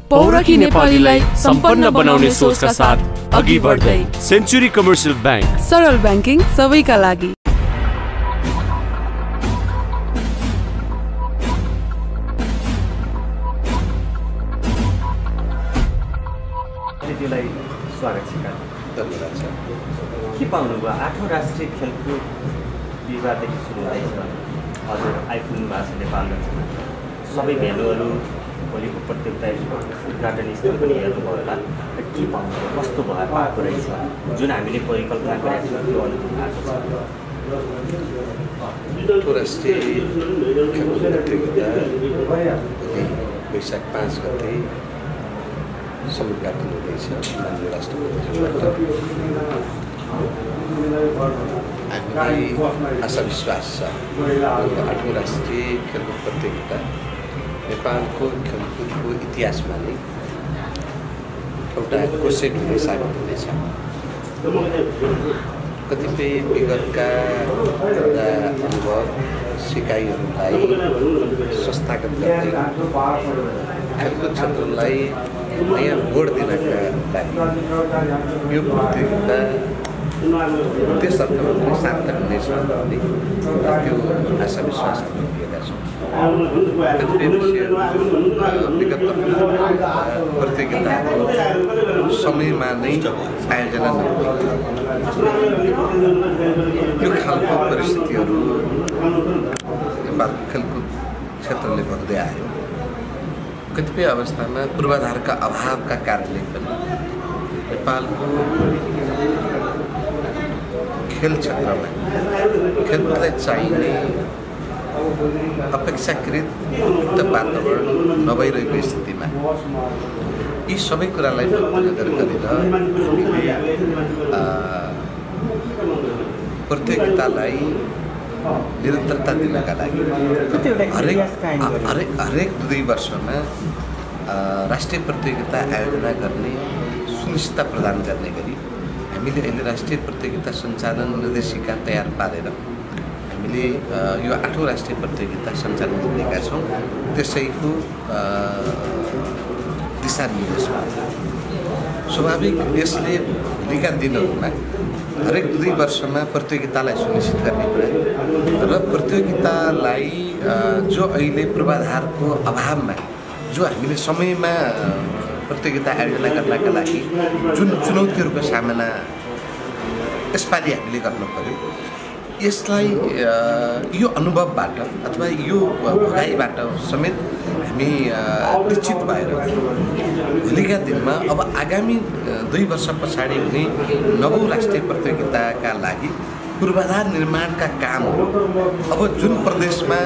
पौरखी नेपालीलाई सम्पन्न बनाउने सोचका साथ अघि बढ्दै सेन्चुरी कमर्सियल बैंक, सरल बैंकिङ सबैका लागि। अतिथिलाई स्वागत छ। धन्यवाद सर। के पाउनुभयो? 8औं राष्ट्रिय खेलकुद विवाददेखि सुरु हुँदैछ। हजुर आइपुग्नु भएको छ नेपालगञ्जमा। सबै भेन्यूहरू भोलिको प्रतियोगिता उद्घाटन स्थल पनि हेर्नुभयो होला। के पाउनुभयो? कस्तो भएको रहेछ? जुन हामीले परिकल्पना गरेका थियौँ त्यो अनुभव भएको छ। अन्तर्राष्ट्रिय खेलकुद प्रतियोगिता वैशाख 5 गते उद्घाटन हुँदैछ माननीय राष्ट्रपतिज्यूबाट। हामीलाई आशा विश्वास छ 8औं राष्ट्रिय खेलकुद प्रतियोगिता नेपालको खेलकुदको इतिहासमा नै एउटा कोसेट हुने साबित हुनेछ। कतिपय विगतका अनुभव सिकाइहरूलाई संस्थागत गर्दै खेलकुद क्षेत्रलाई नयाँ मोड दिनका लागि यो प्रतियोगिता त्यसर्थ पनि सार्थक हुनेछ भन्ने त्यो आशा विश्वास लिएका छौँ। कतिपय विषयहरू विगत प्रतियोगिताको समयमा नै आयोजना नहुने यो खालको परिस्थितिहरू नेपालको खेलकुद क्षेत्रले भोग्दै आयो। कतिपय अवस्थामा पूर्वाधारका अभावका कारणले पनि नेपालको खेल क्षेत्रमा खेलकुदलाई चाहिने अपेक्षाकृत उपयुक्त वातावरण नभइरहेको स्थितिमा यी सबै कुरालाई मध्यनजर गरेर प्रतियोगितालाई निरन्तरता दिनका लागि हरेक 2 वर्षमा राष्ट्रिय प्रतियोगिता आयोजना गर्ने सुनिश्चितता प्रदान गर्ने गरी हामीले अहिले राष्ट्रिय प्रतियोगिता सञ्चालन निर्देशिका तयार पारेर हामीले यो 8औं राष्ट्रिय प्रतियोगिता सञ्चालन गरेका छौँ। त्यसैको दिशानिर्देशमा स्वाभाविक यसले भोलिका दिनहरूमा हरेक 2 वर्षमा प्रतियोगितालाई सुनिश्चित गर्ने कुरा र प्रतियोगितालाई जो अहिले पूर्वाधारको अभावमा जो हामीले समयमा प्रतियोगिता आयोजना गर्नका लागि जुन चुनौतीहरूको सामना यसपालि हामीले गर्नु पर्यो, यसलाई यो अनुभवबाट अथवा यो भगाइबाट समेत हामी निश्चित भएर भोलिका दिनमा अब आगामी 2 वर्ष पछाडि हुने 9औं राष्ट्रिय प्रतियोगिताका लागि पूर्वाधार निर्माणका कामहरू अब जुन प्रदेशमा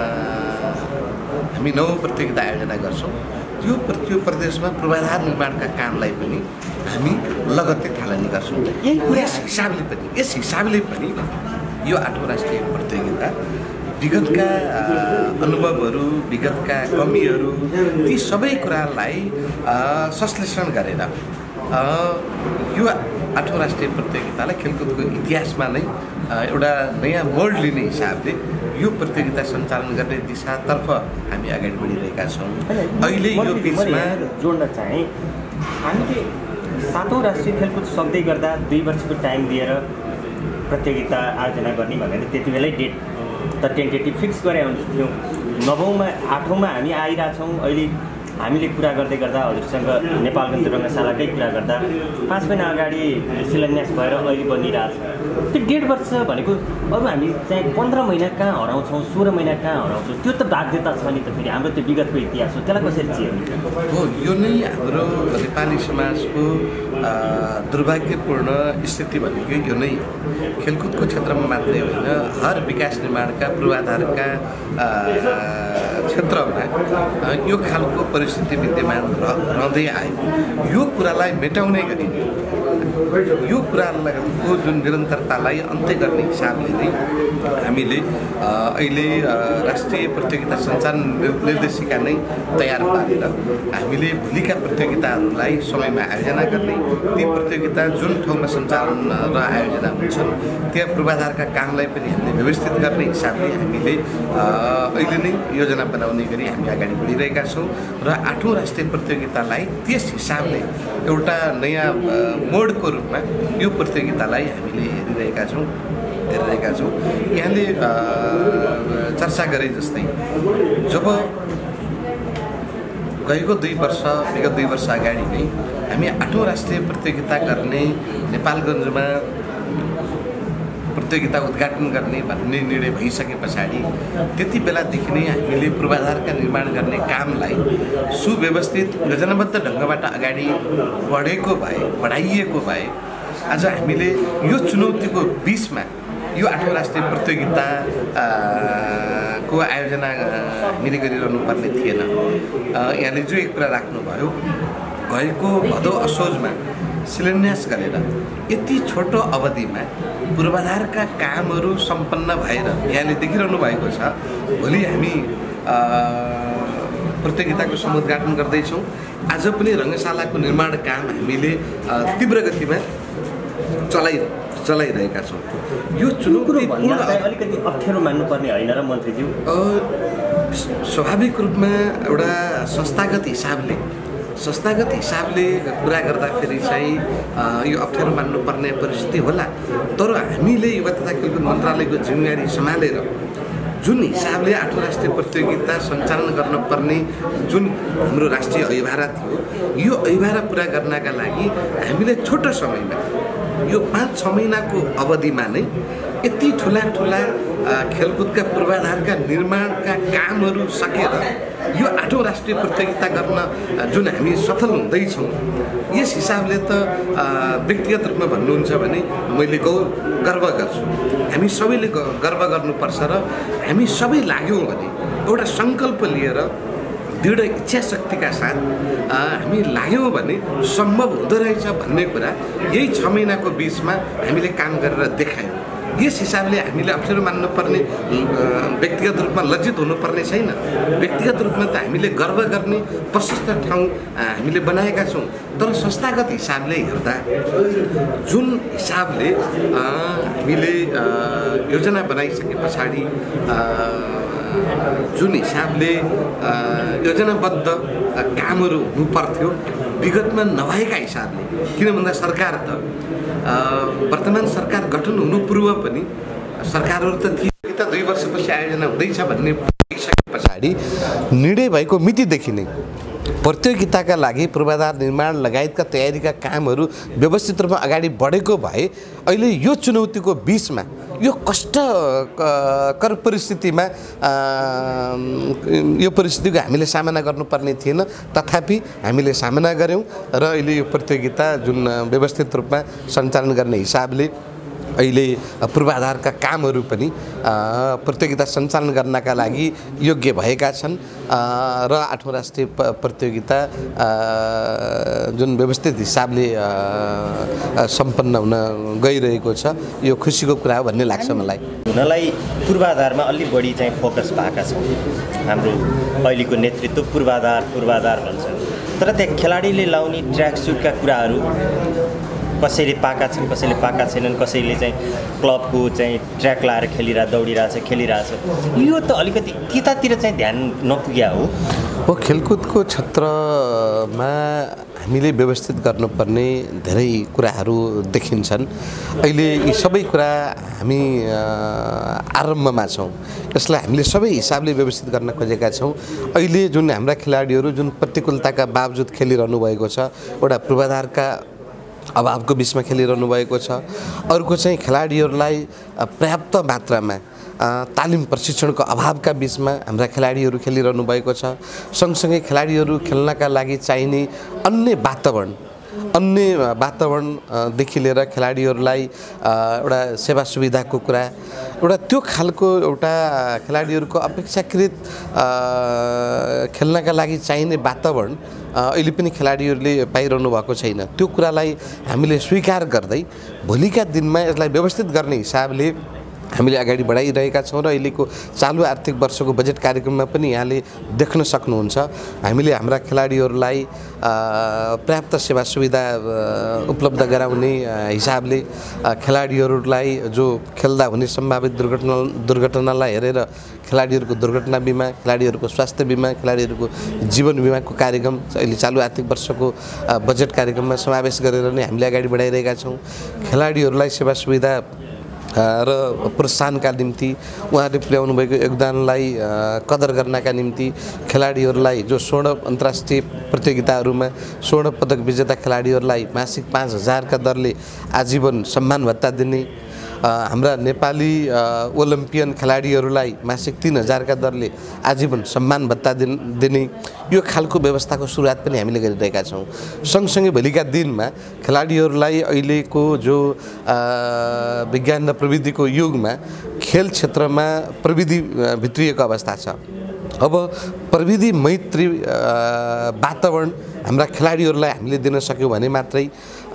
हामी 9औं प्रतियोगिता आयोजना गर्छौँ त्यो प्रदेशमा पूर्वाधार निर्माणका कामलाई पनि हामी लगत्तै थालनी गर्छौँ। यस हिसाबले पनि यो 8औं राष्ट्रिय प्रतियोगिता विगतका अनुभवहरू, विगतका कमीहरू, ती सबै कुरालाई संश्लेषण गरेर यो 8औं राष्ट्रिय प्रतियोगितालाई खेलकुदको इतिहासमा नै एउटा नयाँ मोड लिने हिसाबले यो प्रतियोगिता सञ्चालन गर्ने दिशातर्फ हामी अगाडि बढिरहेका छौँ। अहिले यो बिचमा जोड्न चाहे हामीले 7औं राष्ट्रिय खेलकुद सक्दै गर्दा 2 वर्षको टाइम दिएर प्रतियोगिता आयोजना गर्ने भनेर त्यति बेलै डेट त टेन्टेटिभ फिक्स गरे हुन्थ्यौँ। 9औंमा 8औंमा हामी आइरहेछौँ। अहिले हामीले कुरा गर्दै गर्दा हजुरसँग नेपालगञ्ज रङ्गशालाकै कुरा गर्दा 5 महिना अगाडि शिलान्यास भएर अहिले बनिरहेछ। त्यो 1.5 वर्ष भनेको अरू हामी चाहिँ 15 महिना कहाँ हराउँछौँ, 16 महिना कहाँ हराउँछौँ, त्यो त बाध्यता छ नि त। फेरि हाम्रो त्यो विगतको इतिहास हो, त्यसलाई कसरी चिर्ने हो? यो नै हाम्रो नेपाली समाजको दुर्भाग्यपूर्ण स्थिति भनेको यो नै खेलकुदको क्षेत्रमा मात्रै होइन, हर विकास निर्माणका पूर्वाधारका क्षेत्रमा यो खालको परिस्थिति विद्यमान रहँदै आयो। यो कुरालाई मेटाउने गरी यो कुराको जुन निरन्तरतालाई अन्त्य गर्ने हिसाबले नै हामीले अहिले राष्ट्रिय प्रतियोगिता सञ्चालन निर्देशिका नै तयार पारेर हामीले भोलिका प्रतियोगिताहरूलाई समयमा आयोजना गर्ने, ती प्रतियोगिता जुन ठाउँमा सञ्चालन र आयोजना हुन्छन् त्यहाँ पूर्वाधारका कामलाई पनि हामीले व्यवस्थित गर्ने हिसाबले हामीले अहिले नै योजना बनाउने गरी हामी अगाडि बढिरहेका छौँ र 8औं राष्ट्रिय प्रतियोगितालाई त्यस हिसाबले एउटा नयाँ मोडको रूपमा यो प्रतियोगितालाई हामीले हेरिरहेका छौँ। यहाँले चर्चा गरे जस्तै जब विगत 2 वर्ष अगाडि नै हामी 8औं राष्ट्रिय प्रतियोगिता गर्ने नेपालगञ्जमा प्रतियोगिता उद्घाटन गर्ने भन्ने निर्णय भइसके पछाडि त्यति बेलादेखि नै हामीले पूर्वाधारका निर्माण गर्ने कामलाई सुव्यवस्थित योजनाबद्ध ढङ्गबाट अगाडि बढाइएको भए आज हामीले यो चुनौतीको बीचमा यो 8औं राष्ट्रिय प्रतियोगिता को आयोजना हामीले गरिरहनु पर्ने थिएन। यहाँले जो एक कुरा राख्नुभयो, गएको भदौ असोजमा शिलान्यास गरेर यति छोटो अवधिमा पूर्वाधारका कामहरू सम्पन्न भएर यहाँले देखिरहनु भएको छ। भोलि हामी प्रतियोगिताको समुद्घाटन गर्दैछौँ। आज पनि रङ्गशालाको निर्माण काम हामीले तीव्र गतिमा चलाइरहेका छौँ। यो चुनौतीपूर्ण अलिकति अप्ठ्यारो मान्नुपर्ने होइन र मन्त्रीज्यू? स्वाभाविक रूपमा एउटा संस्थागत हिसाबले कुरा गर्दाखेरि चाहिँ यो अप्ठ्यारो मान्नुपर्ने परिस्थिति होला। तर हामीले युवा तथा खेलकुद मन्त्रालयको जिम्मेवारी सम्हालेर जुन हिसाबले 8औं राष्ट्रिय प्रतियोगिता सञ्चालन गर्नुपर्ने जुन हाम्रो राष्ट्रिय ऐभारा थियो, यो ऐभारा पुरा गर्नका लागि हामीले छोटो समयमा यो 5-6 महिनाको अवधिमा नै यति ठुला खेलकुदका पूर्वाधारका निर्माणका कामहरू सकेर यो 8औं राष्ट्रिय प्रतियोगिता गर्न जुन हामी सफल हुँदैछौँ, यस हिसाबले त व्यक्तिगत रूपमा भन्नुहुन्छ भने मैले गर्व गर्छु। हामी सबैले गर्व गर्नुपर्छ र हामी सबै लाग्यौँ भने एउटा सङ्कल्प लिएर दृढ इच्छा शक्तिका साथ हामी लाग्यौँ भने सम्भव हुँदो रहेछ भन्ने कुरा यही 6 महिनाको बीचमा हामीले काम गरेर देखायौँ। यस हिसाबले हामीले अप्ठ्यारो मान्नुपर्ने, व्यक्तिगत रूपमा लज्जित हुनुपर्ने छैन। व्यक्तिगत रूपमा त हामीले गर्व गर्ने प्रशस्त ठाउँ हामीले बनाएका छौँ। तर संस्थागत हिसाबले हेर्दा जुन हिसाबले हामीले योजना बनाइसके पछाडि जुन हिसाबले योजनाबद्ध कामहरू हुनुपर्थ्यो विगतमा नभएका हिसाबले, किन भन्दा सरकार त वर्तमान सरकार गठन हुनु पूर्व पनि सरकारहरू त थिए, 2 वर्षपछि आयोजना हुँदैछ भन्ने भइसके पछाडि निर्णय भएको मितिदेखि नै प्रतियोगिताका लागि पूर्वाधार निर्माण लगायतका तयारीका कामहरू व्यवस्थित रूपमा अगाडि बढेको भए अहिले यो चुनौतीको बीचमा यो कष्टकर परिस्थितिमा यो परिस्थितिको हामीले सामना गर्नुपर्ने थिएन। तथापि हामीले सामना गऱ्यौँ र अहिले यो प्रतियोगिता जुन व्यवस्थित रूपमा सञ्चालन गर्ने हिसाबले अहिले पूर्वाधारका कामहरू पनि प्रतियोगिता सञ्चालन गर्नका लागि योग्य भएका छन् र 8औं राष्ट्रिय प्रतियोगिता जुन व्यवस्थित हिसाबले सम्पन्न हुन गइरहेको छ, यो खुसीको कुरा हो भन्ने लाग्छ मलाई। हुनलाई पूर्वाधारमा अलि बढी चाहिँ फोकस भएका छौँ। हाम्रो अहिलेको नेतृत्व पूर्वाधार भन्छ, तर त्यहाँ खेलाडीले लाउने ट्र्याक सुटका कुराहरू कसैले पाएका छन्, कसैले पाएका छैनन्, कसैले चाहिँ क्लबको चाहिँ ट्र्याक लाएर खेलिरहेछ। यो त अलिकति त्यतातिर चाहिँ ध्यान नपुग्या हो। खेलकुदको क्षेत्रमा हामीले व्यवस्थित गर्नुपर्ने धेरै कुराहरू देखिन्छन्। अहिले यी सबै कुरा हामी आरम्भमा छौँ। यसलाई हामीले सबै हिसाबले व्यवस्थित गर्न खोजेका छौँ। अहिले जुन हाम्रा खेलाडीहरू जुन प्रतिकूलताका बावजुद खेलिरहनु भएको छ, एउटा पूर्वाधारका अभावको बिचमा खेलिरहनु भएको छ। अर्को चाहिँ खेलाडीहरूलाई पर्याप्त मात्रामा तालिम प्रशिक्षणको अभावका बिचमा हाम्रा खेलाडीहरू खेलिरहनु भएको छ। सँगसँगै खेलाडीहरू खेल्नका लागि चाहिने अन्य वातावरणदेखि लिएर खेलाडीहरूलाई एउटा सेवा सुविधाको कुरा, एउटा त्यो खालको एउटा खेलाडीहरूको अपेक्षाकृत खेल्नका लागि चाहिने वातावरण अहिले पनि खेलाडीहरूले पाइरहनु भएको छैन। त्यो कुरालाई हामीले स्वीकार गर्दै भोलिका दिनमा यसलाई व्यवस्थित गर्ने हिसाबले हामीले अगाडि बढाइरहेका छौँ र अहिलेको चालु आर्थिक वर्षको बजेट कार्यक्रममा पनि यहाँले देख्न सक्नुहुन्छ हामीले हाम्रा खेलाडीहरूलाई पर्याप्त सेवा सुविधा उपलब्ध गराउने हिसाबले खेलाडीहरूलाई जो खेल्दा हुने सम्भावित दुर्घटनालाई हेरेर खेलाडीहरूको दुर्घटना बिमा, खेलाडीहरूको स्वास्थ्य बिमा, खेलाडीहरूको जीवन बिमाको कार्यक्रम अहिले चालु आर्थिक वर्षको बजेट कार्यक्रममा समावेश गरेर नै हामीले अगाडि बढाइरहेका छौँ। खेलाडीहरूलाई सेवा सुविधा र प्रोत्साहनका निम्ति उहाँहरूले पुर्याउनु भएको योगदानलाई कदर गर्नका निम्ति खेलाडीहरूलाई जो स्वर्ण अन्तर्राष्ट्रिय प्रतियोगिताहरूमा स्वर्ण पदक विजेता खेलाडीहरूलाई मासिक 5,000 का दरले आजीवन सम्मान भत्ता दिने, हाम्रा नेपाली ओलम्पियन खेलाडीहरूलाई मासिक 3,000 का दरले आजीवन सम्मान भत्ता दिने यो खालको व्यवस्थाको सुरुवात पनि हामीले गरिरहेका छौँ। सँगसँगै भोलिका दिनमा खेलाडीहरूलाई अहिलेको जो विज्ञान र प्रविधिको युगमा खेल क्षेत्रमा प्रविधि भित्रिएको अवस्था छ। अब प्रविधि मैत्री वातावरण हाम्रा खेलाडीहरूलाई हामीले दिन सक्यौँ भने मात्रै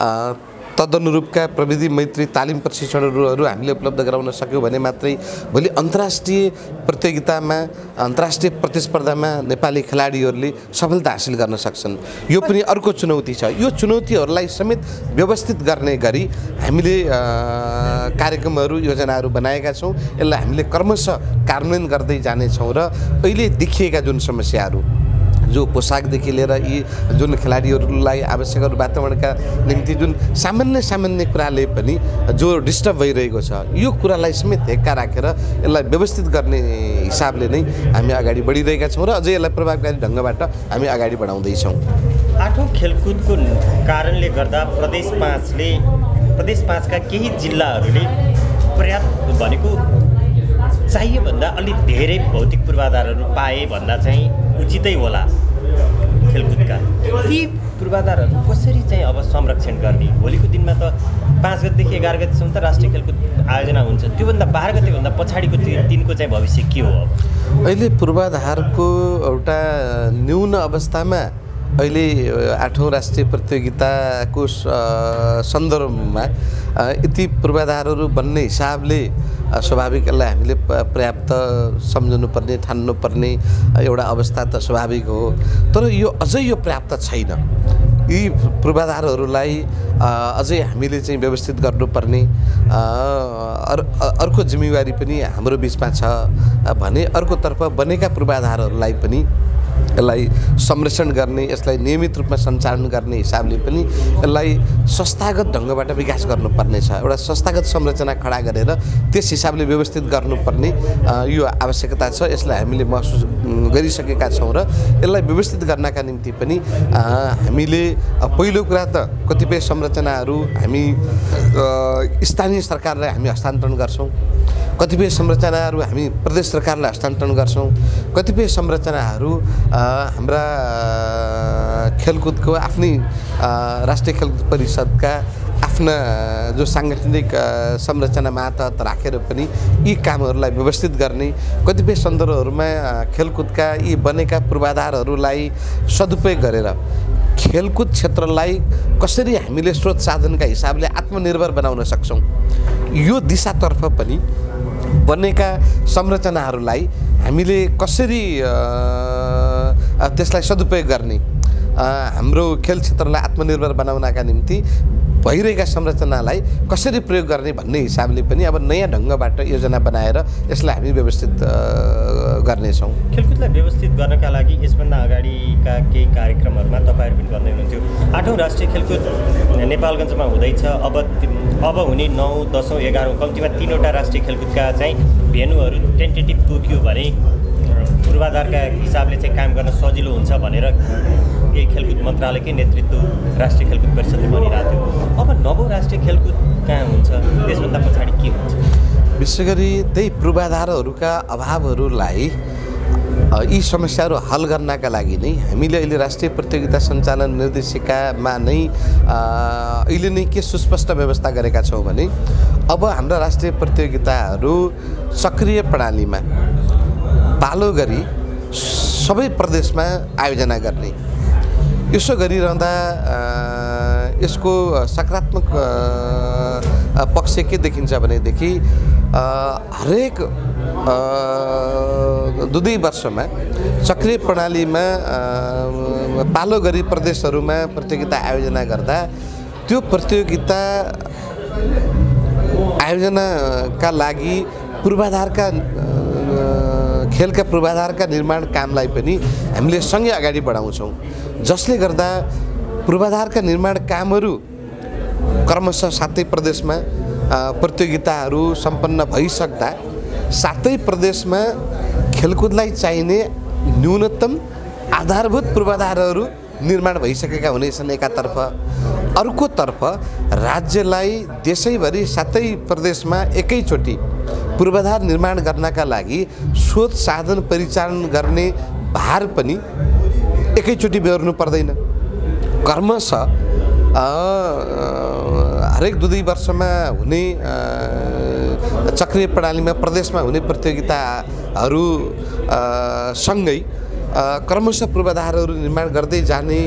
तदनुरूपका प्रविधि मैत्री तालिम प्रशिक्षणहरू हामीले उपलब्ध गराउन सक्यौँ भने मात्रै भोलि अन्तर्राष्ट्रिय प्रतियोगितामा अन्तर्राष्ट्रिय प्रतिस्पर्धामा नेपाली खेलाडीहरूले सफलता हासिल गर्न सक्छन्। यो पनि अर्को चुनौती छ। यो चुनौतीहरूलाई समेत व्यवस्थित गर्ने गरी हामीले कार्यक्रमहरू योजनाहरू बनाएका छौँ। यसलाई हामीले क्रमशः कार्यान्वयन गर्दै जानेछौँ र अहिले देखिएका जुन समस्याहरू जो पोसाकदेखि लिएर यी जुन खेलाडीहरूलाई आवश्यक वातावरणका निम्ति जुन सामान्य कुराले पनि जो डिस्टर्ब भइरहेको छ यो कुरालाई समेत हेक्का राखेर यसलाई व्यवस्थित गर्ने हिसाबले नै हामी अगाडि बढिरहेका छौँ र अझै यसलाई प्रभावकारी ढङ्गबाट हामी अगाडि बढाउँदैछौँ। 8औं खेलकुदको कारणले गर्दा प्रदेश 5 का केही जिल्लाहरूले पर्याप्त भनेको चाहिए भन्दा अलि धेरै भौतिक पूर्वाधारहरू पाए भन्दा चाहिँ उचितै होला खेलकुदका। ती पूर्वाधारहरू कसरी चाहिँ अब संरक्षण गर्ने? भोलिको दिनमा त 5 गतेदेखि 11 गतेसम्म त राष्ट्रिय खेलकुद आयोजना हुन्छ, त्योभन्दा 12 गतेभन्दा पछाडिको दिनको चाहिँ भविष्य के हो? अब अहिले पूर्वाधारको एउटा न्यून अवस्थामा अहिले 8औं राष्ट्रिय प्रतियोगिताको सन्दर्भमा यति पूर्वाधारहरू बन्ने हिसाबले स्वाभाविक यसलाई हामीले पर्याप्त सम्झनुपर्ने ठान्नुपर्ने एउटा अवस्था त स्वाभाविक हो। तर यो अझै यो पर्याप्त छैन। यी पूर्वाधारहरूलाई अझै हामीले चाहिँ व्यवस्थित गर्नुपर्ने अर्को जिम्मेवारी पनि हाम्रो बिचमा छ भने अर्कोतर्फ बनेका पूर्वाधारहरूलाई पनि यसलाई संरक्षण गर्ने, यसलाई नियमित रूपमा सञ्चालन गर्ने हिसाबले पनि यसलाई संस्थागत ढङ्गबाट विकास गर्नुपर्ने छ। एउटा संस्थागत संरचना खडा गरेर त्यस हिसाबले व्यवस्थित गर्नुपर्ने यो आवश्यकता छ। यसलाई हामीले महसुस गरिसकेका छौँ र यसलाई व्यवस्थित गर्नका निम्ति पनि हामीले पहिलो कुरा त कतिपय संरचनाहरू हामी स्थानीय सरकारलाई हामी हस्तान्तरण गर्छौँ, कतिपय संरचनाहरू हामी प्रदेश सरकारलाई हस्तान्तरण गर्छौँ, कतिपय संरचनाहरू हाम्रा खेलकुदको आफ्नै राष्ट्रिय खेलकुद परिषदका आफ्ना जो साङ्गठनिक संरचना मातहत राखेर पनि यी कामहरूलाई व्यवस्थित गर्ने, कतिपय सन्दर्भहरूमा खेलकुदका यी बनेका पूर्वाधारहरूलाई सदुपयोग गरेर खेलकुद क्षेत्रलाई कसरी हामीले स्रोत साधनका हिसाबले आत्मनिर्भर बनाउन सक्छौँ यो दिशातर्फ पनि बनेका संरचनाहरूलाई हामीले कसरी त्यसलाई सदुपयोग गर्ने, हाम्रो खेल क्षेत्रलाई आत्मनिर्भर बनाउनका निम्ति भइरहेका संरचनालाई कसरी प्रयोग गर्ने भन्ने हिसाबले पनि अब नयाँ ढङ्गबाट योजना बनाएर यसलाई हामी व्यवस्थित गर्नेछौँ। खेलकुदलाई व्यवस्थित गर्नका लागि यसभन्दा अगाडिका केही कार्यक्रमहरूमा तपाईँहरू पनि भन्दै हुनुहुन्थ्यो 8औं राष्ट्रिय खेलकुद नेपालगञ्जमा हुँदैछ। अब हुने 9, 10, 11 कम्तीमा 3वटा राष्ट्रिय खेलकुदका चाहिँ भेन्यूहरू टेन्टेटिभ तोकियो भने पूर्वाधारका हिसाबले चाहिँ काम गर्न सजिलो हुन्छ भनेर यही खेलकुद मन्त्रालयकै नेतृत्व राष्ट्रिय खेलकुद परिषदले भनिरहेको थियो। अब 9औं राष्ट्रिय खेलकुद कहाँ हुन्छ, त्यसभन्दा पछाडि के हुन्छ? विशेष गरी त्यही पूर्वाधारहरूका अभावहरूलाई यी समस्याहरू हल गर्नका लागि नै हामीले अहिले राष्ट्रिय प्रतियोगिता सञ्चालन निर्देशिकामा नै अहिले नै के सुस्पष्ट व्यवस्था गरेका छौँ भने अब हाम्रा राष्ट्रिय प्रतियोगिताहरू सक्रिय प्रणालीमा पालो गरी सबै प्रदेशमा आयोजना गर्ने यसो गरिरहँदा यसको सकारात्मक पक्ष के देखिन्छ भनेदेखि हरेक 2 वर्षमा चक्रीय प्रणालीमा पालो गरी प्रदेशहरूमा प्रतियोगिता आयोजना गर्दा त्यो प्रतियोगिता आयोजनाका लागि पूर्वाधारका खेलका पूर्वाधारका निर्माण कामलाई पनि हामीले सँगै अगाडि बढाउँछौँ, जसले गर्दा पूर्वाधारका निर्माण कामहरू क्रमशः 7 प्रदेशमा प्रतियोगिताहरू सम्पन्न भइसक्दा 7 प्रदेशमा खेलकुदलाई चाहिने न्यूनतम आधारभूत पूर्वाधारहरू निर्माण भइसकेका हुनेछन् एकातर्फ। अर्कोतर्फ राज्यलाई देशैभरि 7 प्रदेशमा एकैचोटि पूर्वाधार निर्माण गर्नका लागि स्रोत साधन परिचालन गर्ने भार पनि एकैचोटि बेहोर्नु पर्दैन। क्रमशः हरेक 2 वर्षमा हुने चक्रीय प्रणालीमा प्रदेशमा हुने प्रतियोगिताहरू सँगै क्रमशः पूर्वाधारहरू निर्माण गर्दै जाने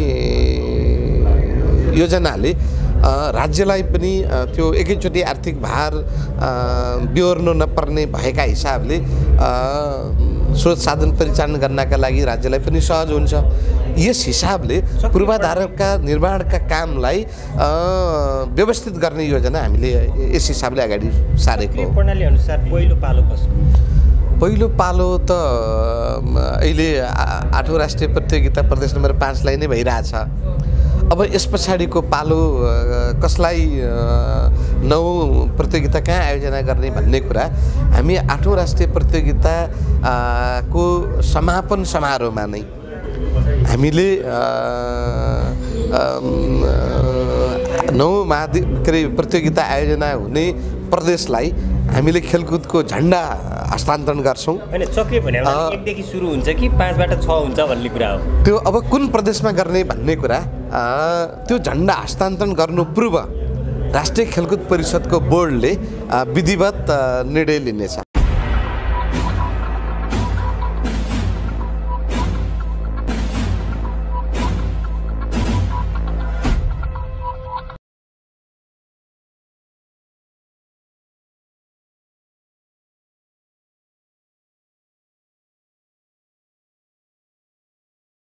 योजनाले राज्यलाई पनि त्यो एकैचोटि आर्थिक भार बेहोर्नु नपर्ने भएका हिसाबले स्रोत साधन परिचालन गर्नका लागि राज्यलाई पनि सहज हुन्छ। यस हिसाबले पूर्वाधारका निर्माणका कामलाई व्यवस्थित गर्ने योजना हामीले यस हिसाबले अगाडि सारेको हो। प्रणाली अनुसार पहिलो पालो कसको? पहिलो पालो त अहिले 8औं राष्ट्रिय प्रतियोगिता प्रदेश नम्बर 5 लाई नै भइरहेछ। अब यस पछाडिको पालो कसलाई 9औं प्रतियोगिता कहाँ आयोजना गर्ने भन्ने कुरा हामी 8औं राष्ट्रिय प्रतियोगिता को समापन समारोहमा नै हामीले 9औं प्रतियोगिता आयोजना हुने प्रदेशलाई हामीले खेलकुदको झण्डा हस्तान्तरण गर्छौं। हैन, चक्रीय भने 1 देखि सुरु हुन्छ कि 5 बाट 6 हुन्छ भन्ने कुरा हो। त्यो अब कुन प्रदेशमा गर्ने भन्ने कुरा त्यो झण्डा हस्तान्तरण गर्नु पूर्व राष्ट्रिय खेलकुद परिषदको बोर्डले विधिवत निर्णय लिनेछ।